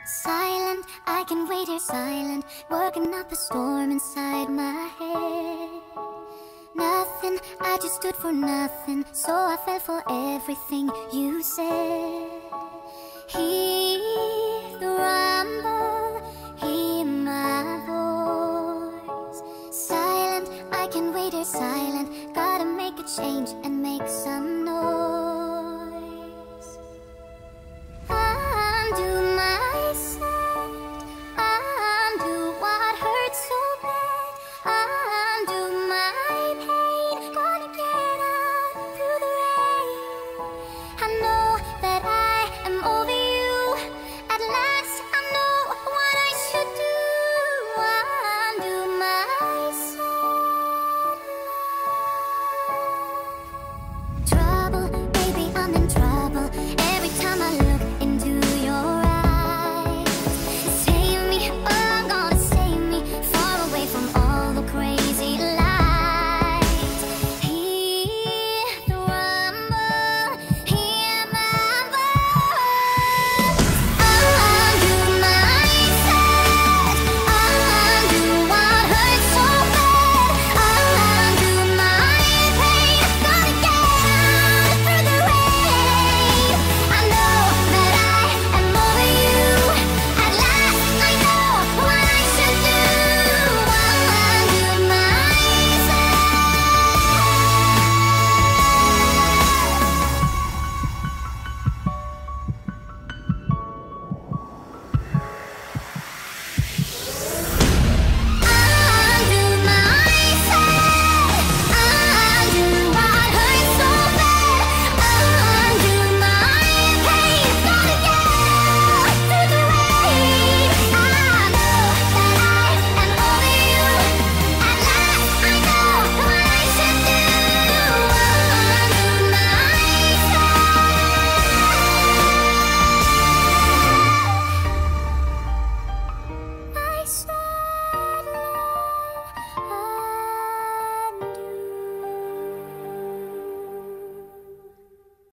Silent, I can wait here silent, working up a storm inside my head. Nothing, I just stood for nothing, so I fell for everything you said. Hear the rumble, hear my voice. Silent, I can wait here silent, gotta make a change and make some